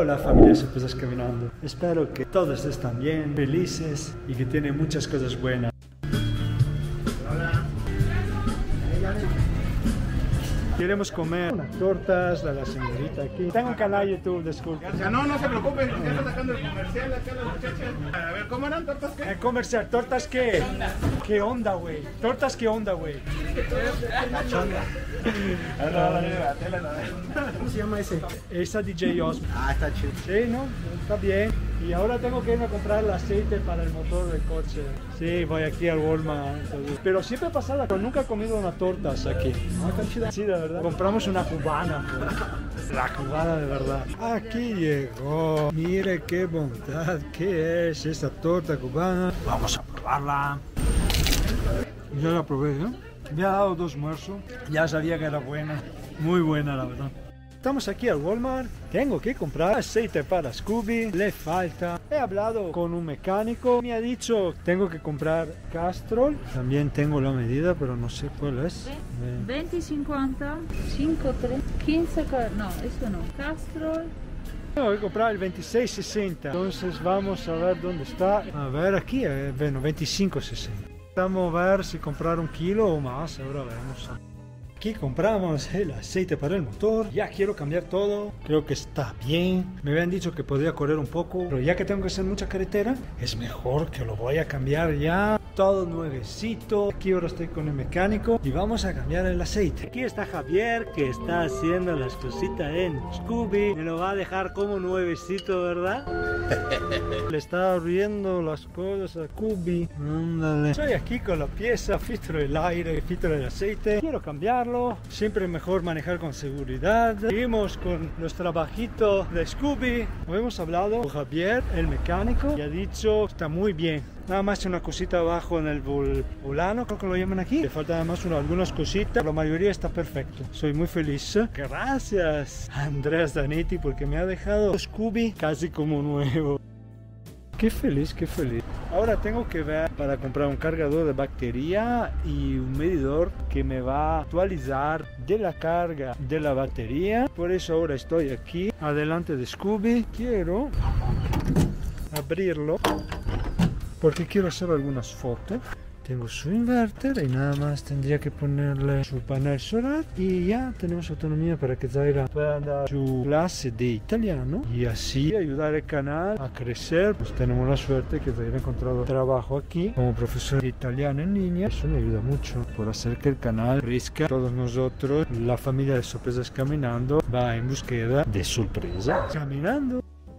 la familia de Sorpresas Caminando. Espero que todos estén bien, felices y que tienen muchas cosas buenas. Queremos comer unas tortas de la señorita aquí. Tengo un canal YouTube, disculpe. No se preocupen, ya está sacando el comercial acá las muchachas. A ver, ¿cómo eran? ¿Tortas qué? El comercial, ¿tortas qué? ¿Qué onda, güey? ¿Tortas qué onda, güey? ¿Cómo se llama ese? Esa DJ Osmo. Ah, está chido. Sí, ¿no? Está bien. Y ahora tengo que irme a comprar el aceite para el motor del coche. Sí, voy aquí al Walmart. Pero siempre pasada, pero nunca he comido unas tortas aquí. Ah, está chida. Sí, de verdad. Compramos una cubana, pues. La cubana de verdad. Aquí llegó. Mire qué bondad. ¿Qué es esta torta cubana? Vamos a probarla. Ya la probé, ¿eh? Me ha dado 2 almuerzos. Ya sabía que era buena. Muy buena, la verdad. Estamos aquí al Walmart. Tengo que comprar aceite para Scooby. Le falta. He hablado con un mecánico. Me ha dicho tengo que comprar Castrol. También tengo la medida, pero no sé cuál es. 2050 53 15. No, eso no. Castrol. Tengo que comprar el 2660. Entonces vamos a ver dónde está. A ver aquí. Bueno, 2560. Vamos a ver si comprar 1 kilo o más. Ahora vemos. Aquí compramos el aceite para el motor. Ya quiero cambiar todo. Creo que está bien. Me habían dicho que podía correr un poco, pero ya que tengo que hacer mucha carretera, es mejor que lo voy a cambiar ya. Todo nuevecito. Aquí ahora estoy con el mecánico y vamos a cambiar el aceite. Aquí está Javier que está haciendo las cositas en Scooby. Me lo va a dejar como nuevecito, ¿verdad? Le está abriendo las cosas a Scooby. Ándale. Estoy aquí con la pieza, filtro el aire, filtro el aceite. Quiero cambiarlo. Siempre mejor manejar con seguridad. Seguimos con los trabajitos de Scooby. Hemos hablado con Javier, el mecánico, y ha dicho está muy bien. Nada más una cosita abajo en el volano, creo que lo llaman aquí. Le faltan nada más algunas cositas. La mayoría está perfecto. Soy muy feliz. Gracias a Andreas Daniti porque me ha dejado Scooby casi como nuevo. Qué feliz, qué feliz. Ahora tengo que ver para comprar un cargador de batería y un medidor que me va a actualizar de la carga de la batería. Por eso ahora estoy aquí, adelante de Scooby. Quiero abrirlo porque quiero hacer algunas fotos. Tengo su inverter y nada más tendría que ponerle su panel solar y ya tenemos autonomía para que Zaira pueda dar su clase de italiano y así ayudar al canal a crecer. Pues tenemos la suerte que Zaira ha encontrado trabajo aquí como profesor de italiano en línea. Eso me ayuda mucho por hacer que el canal crezca. Todos nosotros, la familia de Sorpresas Caminando, va en búsqueda de sorpresas caminando.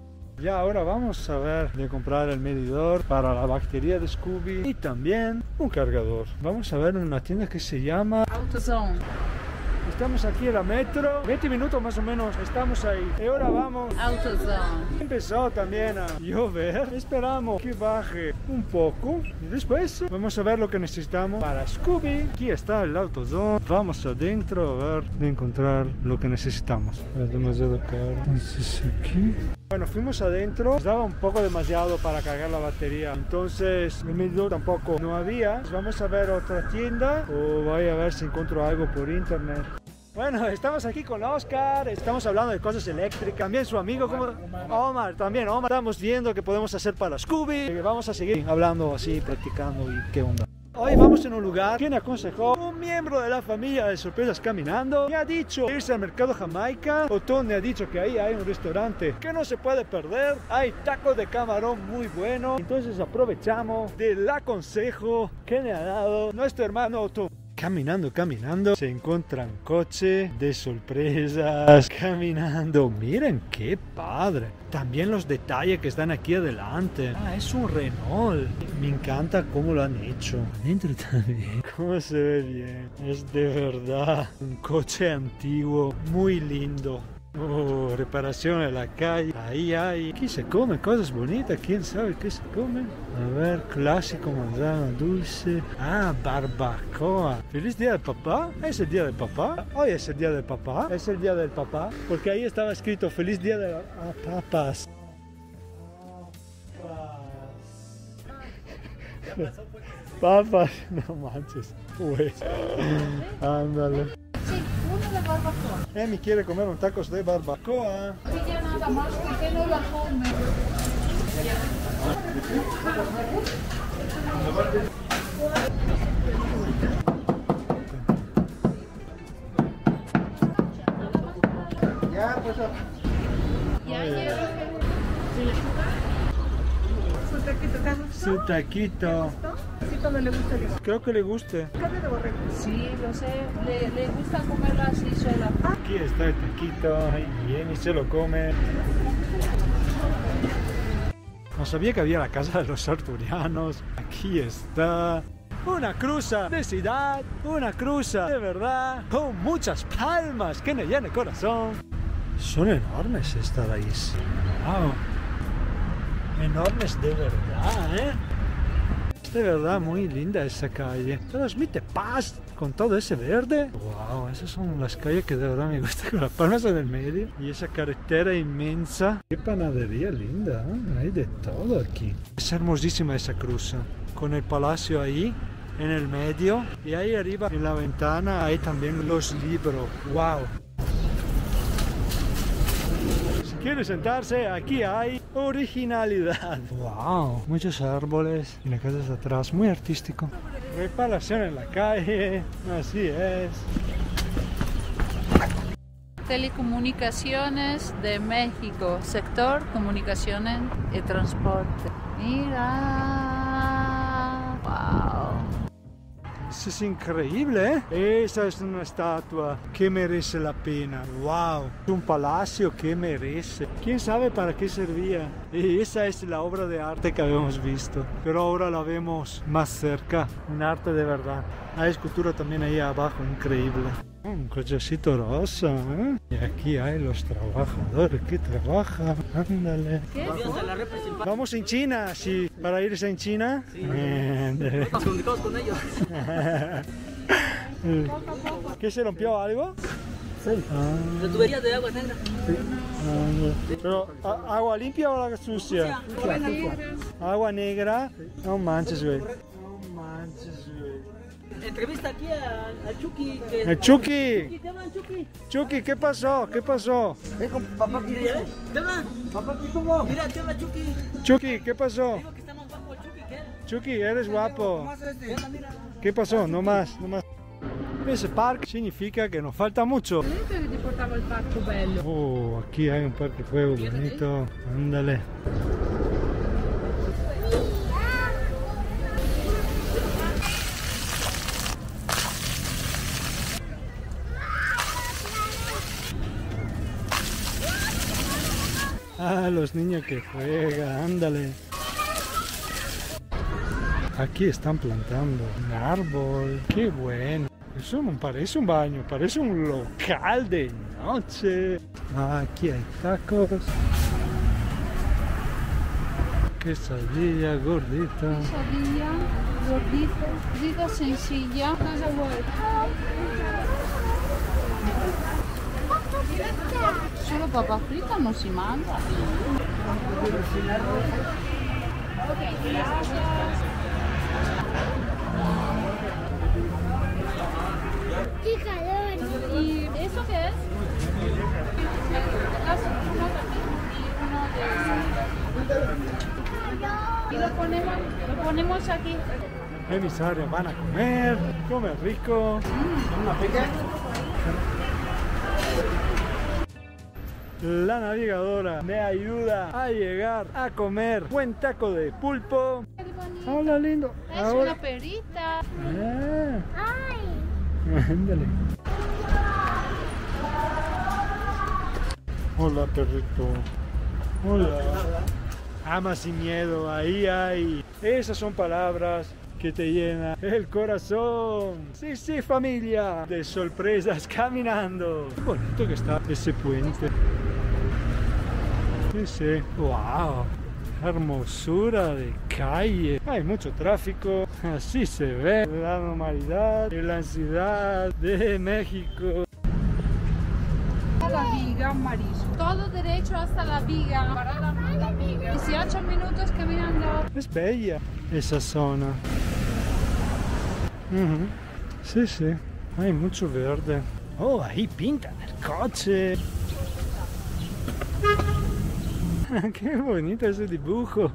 Ya ahora vamos a ver de comprar el medidor para la batería de Scooby y también un cargador. Vamos a ver en una tienda que se llama AutoZone. Estamos aquí en la metro, 20 minutos más o menos, estamos ahí. Y ahora vamos. AutoZone. Empezó también a llover, esperamos que baje un poco y después vamos a ver lo que necesitamos para Scooby. Aquí está el AutoZone, vamos adentro a ver de encontrar lo que necesitamos. Es demasiado caro. Entonces aquí. Bueno, fuimos adentro, nos daba un poco demasiado para cargar la batería, entonces el medidor tampoco no había. Vamos a ver otra tienda o voy a ver si encuentro algo por internet. Bueno, estamos aquí con Oscar, estamos hablando de cosas eléctricas, también su amigo Omar, también Omar, estamos viendo qué podemos hacer para Scooby. Vamos a seguir hablando así, practicando y qué onda. Hoy vamos en un lugar que me aconsejó un miembro de la familia de Sorpresas Caminando. Me ha dicho irse al mercado Jamaica. Otón me ha dicho que ahí hay un restaurante que no se puede perder. Hay tacos de camarón muy buenos. Entonces aprovechamos del aconsejo que me ha dado nuestro hermano Otón. Caminando, caminando, se encuentran coche de sorpresas, caminando. Miren qué padre. También los detalles que están aquí adelante. Ah, es un Renault. Me encanta cómo lo han hecho. Dentro también. Cómo se ve bien. Es de verdad un coche antiguo, muy lindo. Oh, reparación en la calle. Ahí hay. Aquí se come cosas bonitas. ¿Quién sabe qué se come? A ver, clásico, manzana dulce. Ah, barbacoa. ¿Feliz día del papá? ¿Es el día del papá? Hoy es el día del papá. Es el día del papá. Porque ahí estaba escrito feliz día de papas. Papas. No manches. Pues. Ándale. Sí, uno de barbacoa. Emi quiere comer un tacos de barbacoa. Pilla nada más porque no la come. Ya, pues. Ya llega. Su taquito. Sí, cuando le gusta el Creo que le guste. carne de borrego. Sí, lo sé. Le gusta comerla así sola. Aquí está el taquito y Emi se lo come. No sabía que había la casa de los arturianos. Aquí está. Una cruza de ciudad, una cruza de verdad, con muchas palmas que me llena el corazón. Son enormes esta raíz. Wow. Enormes de verdad, ¿eh? Es de verdad muy linda esa calle. Transmite paz con todo ese verde. Wow, esas son las calles que de verdad me gustan, con las palmas en el medio. Y esa carretera inmensa. Qué panadería linda, ¿eh? Hay de todo aquí. Es hermosísima esa cruza, con el palacio ahí en el medio. Y ahí arriba en la ventana hay también los libros. Wow. ¿Quiere sentarse? Aquí hay originalidad. Wow, muchos árboles y la casa está atrás, muy artístico. Reparación en la calle, así es. Telecomunicaciones de México, sector comunicaciones y transporte. Mira, wow. Eso es increíble, ¿eh? Esa es una estatua que merece la pena. Wow, un palacio que merece. ¿Quién sabe para qué servía? Y esa es la obra de arte que habíamos visto, pero ahora la vemos más cerca. Un arte de verdad. Hay escultura también ahí abajo, increíble. Un cochecito rosa, ¿eh? Y aquí hay los trabajadores que trabajan. Ándale. ¿Qué? Vamos en China, sí. ¿Para irse en China? Sí. Nos comunicamos con ellos. ¿Qué se rompió algo? Sí. La tubería de agua negra. Pero, ¿agua limpia o agua sucia? Agua negra. No manches, güey. No manches, güey. Entrevista aquí a Chucky. Que ¡El Chucky! Chucky, te llaman Chucky. Chucky, ¿qué pasó? ¿Qué pasó? Papá, mira, te llaman. Papá, ¿cómo? Mira, te llama Chucky. Chucky, ¿qué pasó? Digo que está más guapo Chucky que él. Chucky, eres guapo. Mira, mira. ¿Qué pasó? No más, no más. Ese parque significa que nos falta mucho. Che ti portavo il parco bello. Oh, aquí hay un parque de juego bonito. Ándale. Ah, los niños que juegan, ándale. Aquí están plantando un árbol. Qué bueno. Eso no parece un baño, parece un local de noche. Aquí hay tacos. Quesadilla gordita. Quesadilla, gordita, gordita sencilla. Cosa vuoi? Solo papa frita non si mangia. Ok, gracias. ¡Qué calor! ¿Y eso qué es? Y lo ponemos aquí. Emisarios van a comer rico. La navegadora me ayuda a llegar a comer buen taco de pulpo. Hola, lindo. Es Ahora. una perita. ¡Ay! Ándale. Hola, perrito. Hola. Ama sin miedo, ahí hay. Esas son palabras que te llenan el corazón. Sí, sí, familia. De sorpresas caminando. Qué bonito que está ese puente. Sí, sí. Wow. Hermosura de calle. Hay mucho tráfico. Así se ve la normalidad y la ansiedad de México. La viga, Marisco. Todo derecho hasta la viga. Para la viga. 18 minutos caminando. Es bella esa zona. Sí, sí. Hay mucho verde. Oh, ahí pintan el coche. Qué bonito ese dibujo.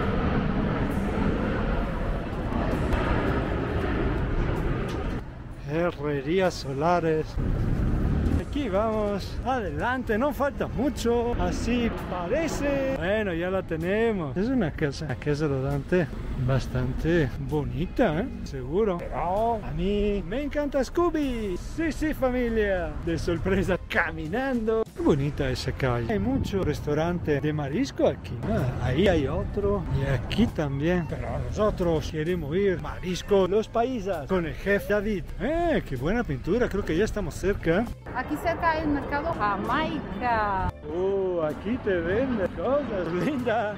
Herrerías solares. Aquí vamos, adelante, no falta mucho, así parece. Bueno, ya la tenemos. Es una casa rodante bastante bonita, ¿eh? Seguro. Pero a mí me encanta Scooby. Sí, sí, familia. De sorpresa, caminando. Qué bonita esa calle. Hay mucho restaurante de marisco aquí. Ahí hay otro y aquí también. Pero nosotros queremos ir marisco Los Paisas con el jefe David. Qué buena pintura. Creo que ya estamos cerca. Aquí cerca hay el mercado Jamaica. Aquí te venden cosas lindas.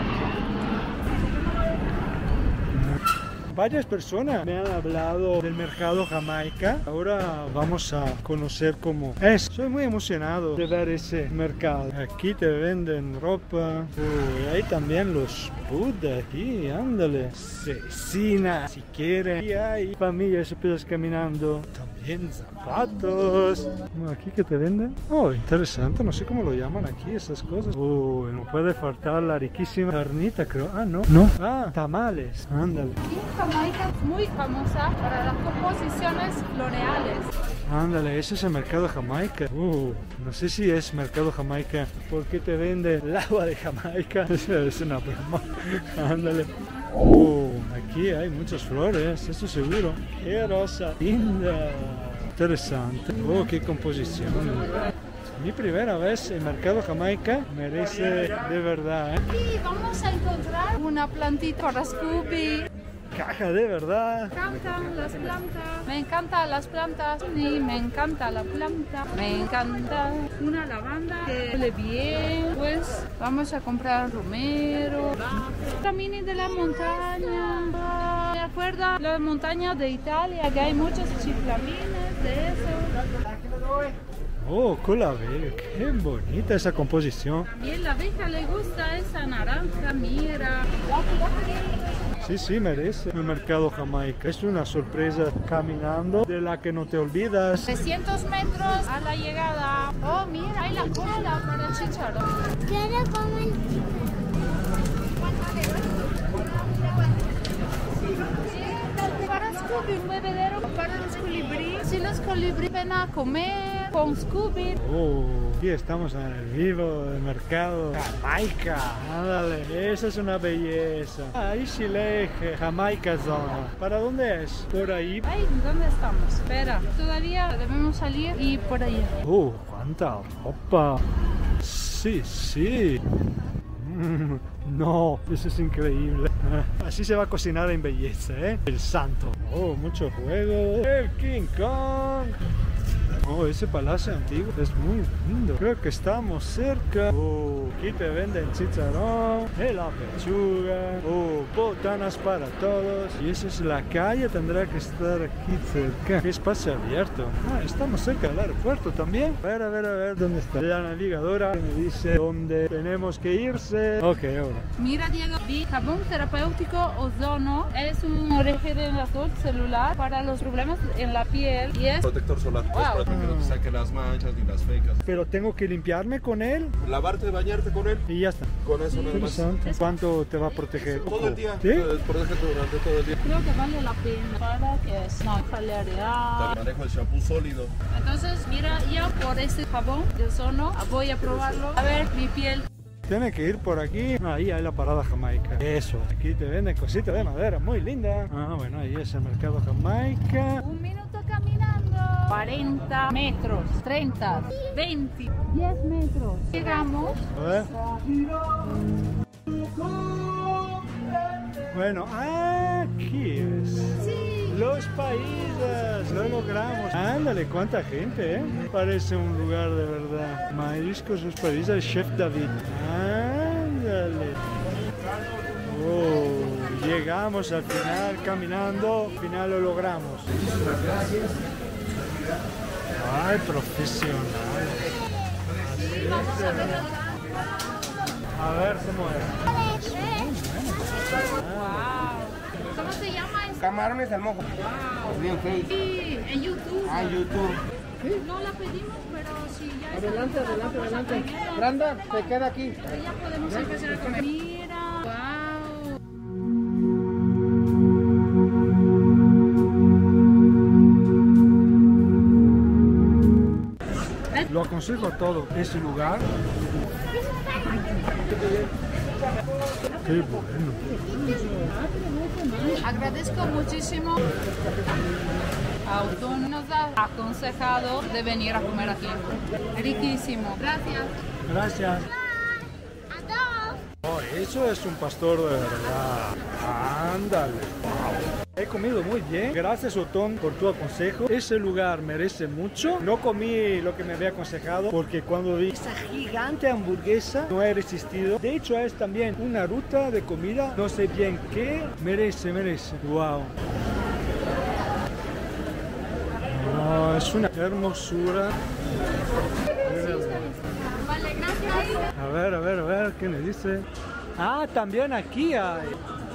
Varias personas me han hablado del mercado Jamaica. Ahora vamos a conocer cómo es. Soy muy emocionado de ver ese mercado. Aquí te venden ropa. Hay también los Buda aquí, ándale. Cecina, si quieren. Y hay familias súper caminando. También zapatos. Aquí que te venden. Interesante. No sé cómo lo llaman aquí esas cosas. No puede faltar la riquísima carnita, creo. No. Tamales. Ándale. Jamaica es muy famosa para las composiciones floreales. Ándale, ese es el mercado Jamaica. No sé si es mercado Jamaica porque te vende el agua de Jamaica. Es una broma. Ándale. Aquí hay muchas flores, eso seguro. Qué rosa linda. Interesante. Qué composición. Mi primera vez en mercado Jamaica, merece de verdad. Aquí vamos a encontrar una plantita para Scooby. Caja de verdad. Me encantan las plantas. Me encantan las plantas. Sí, me encanta la planta. Me encanta una lavanda que huele bien. Pues vamos a comprar romero. La mini de la montaña. ¿Me acuerda? La montaña de Italia, que hay muchos chiflamines de eso. Con la abeja, qué bonita esa composición. Y a la abeja le gusta esa naranja, mira. Sí, merece el mercado Jamaica. Es una sorpresa caminando de la que no te olvidas. 300 metros a la llegada. Mira, hay la cola para el chicharrón. Quiero comer. Para Scooby, un bebedero para los colibríes. Si los colibríes ven a comer con Scooby. Aquí estamos en el vivo del mercado Jamaica. Ándale, esa es una belleza. Ahí sí le dije, Jamaica Zona. ¿Para dónde es? Por ahí. Ay, ¿dónde estamos? Espera, todavía debemos salir y por allá. ¡Cuánta ropa! Sí. No, eso es increíble. Así se va a cocinar en belleza, ¿eh? El santo. Mucho juego. El King Kong. Ese palacio antiguo es muy lindo. Creo que estamos cerca. Aquí te venden chicharrón, la pechuga, botanas para todos. Y esa es la calle, tendrá que estar aquí cerca. ¿Qué espacio abierto? Estamos cerca del aeropuerto también. A ver, ¿dónde está? La navegadora me dice dónde tenemos que irse. Ok, ahora. Mira, Diego, vi jabón terapéutico Ozono. Es un regenerador celular para los problemas en la piel. Y es protector solar. Wow. Para que no te saque las manchas ni las fecas. Pero tengo que limpiarme con él. Lavarte, bañarte con él. Y ya está. Con eso nada más. ¿Cuánto te va a proteger? Todo el día. ¿Sí? Protégete durante todo el día. Creo que vale la pena para que no fallería. Manejo el shampoo sólido. Entonces, mira, yo por este jabón de Ozono voy a probarlo. A ver, mi piel. Tiene que ir por aquí. Ahí hay la parada Jamaica. Eso. Aquí te venden cositas de madera muy linda. Bueno, ahí es el mercado Jamaica. 1 minuto caminando. 40 metros. 30. 20. 10 metros. Llegamos. A ver. Bueno, aquí es. Sí. Los Paisas. Lo logramos. Ándale, cuánta gente, ¿eh? Parece un lugar de verdad. Mariscos Los Paisas, Chef David. Ándale. Llegamos al final caminando. Al final lo logramos. Ay, profesional. A ver cómo es. Wow. ¿Cómo se llama eso? Camarones al mojo. Bien fake. Sí, en YouTube. En YouTube. No la pedimos, pero si ya está Adelante, lista, adelante, vamos a adelante. pedirla. Branda, se queda aquí. Y ya podemos empezar a comer. Mira, wow. Lo aconsejo a todo ese lugar. Qué bueno. Agradezco muchísimo a Autón, nos ha aconsejado de venir a comer aquí. Riquísimo. Gracias. Gracias. Adiós. Oh, eso es un pastor de verdad. Ándale. Wow. He comido muy bien. Gracias, Otón, por tu consejo. Ese lugar merece mucho. No comí lo que me había aconsejado porque cuando vi esa gigante hamburguesa no he resistido. De hecho, es también una ruta de comida. No sé bien qué. Merece. Wow. Oh, es una hermosura. Vale, gracias. A ver, ¿qué me dice? Ah, también aquí hay.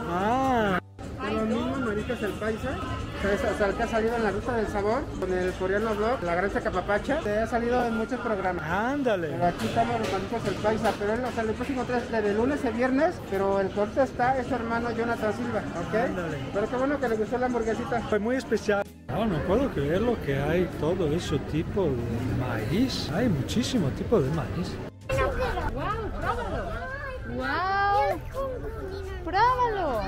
Ah. Lo mismo, Maritas el Paisa. Que ha salido en la Ruta del Sabor con el coreano blog, La Granja Capapacha. Se ha salido en muchos programas. Ándale. Pero aquí estamos los Maritas el Paisa. Pero él, o sea, el próximo 3 de lunes a viernes. Pero el corte está, es su hermano Jonathan Silva. ¿Ok? Ándale. Pero qué bueno que le gustó la hamburguesita. Fue muy especial. No puedo creer lo que hay todo ese tipo de maíz. Hay muchísimo tipo de maíz. Wow, pruébalo. Wow, pruébalo.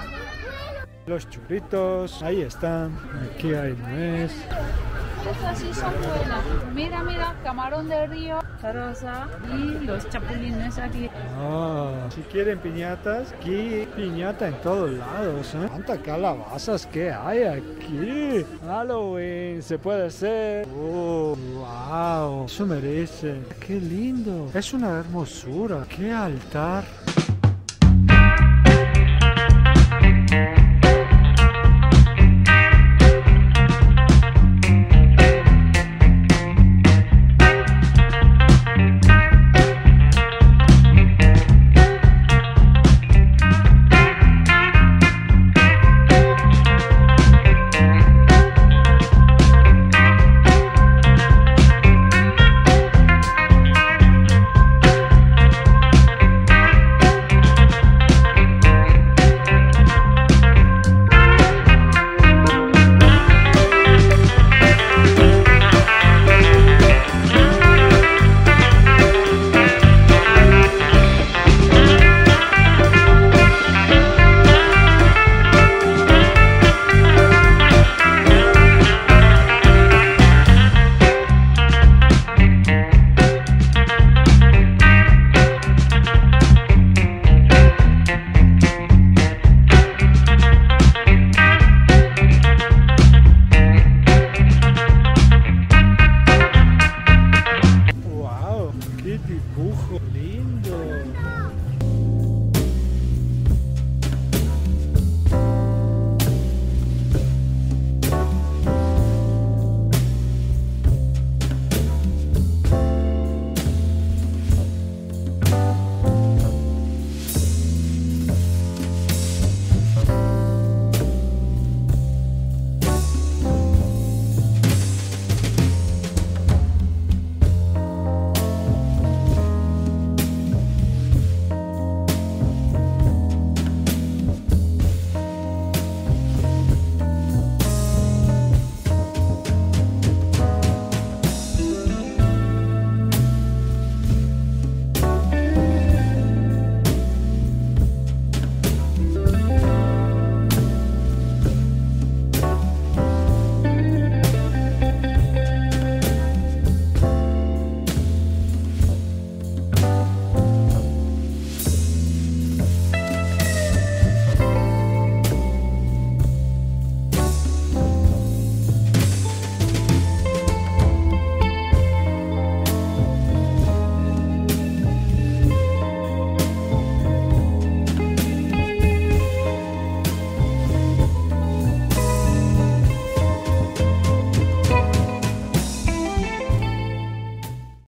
Los churritos, ahí están. Aquí hay nuez. Estas sí son buenas. Mira, camarón de río, rosa y los chapulines aquí. Si quieren piñatas, aquí piñata en todos lados. ¿Cuántas calabazas que hay aquí? Halloween, se puede hacer. Oh, wow, eso merece. Qué lindo. Es una hermosura. Qué altar. ¡Qué dibujo lindo!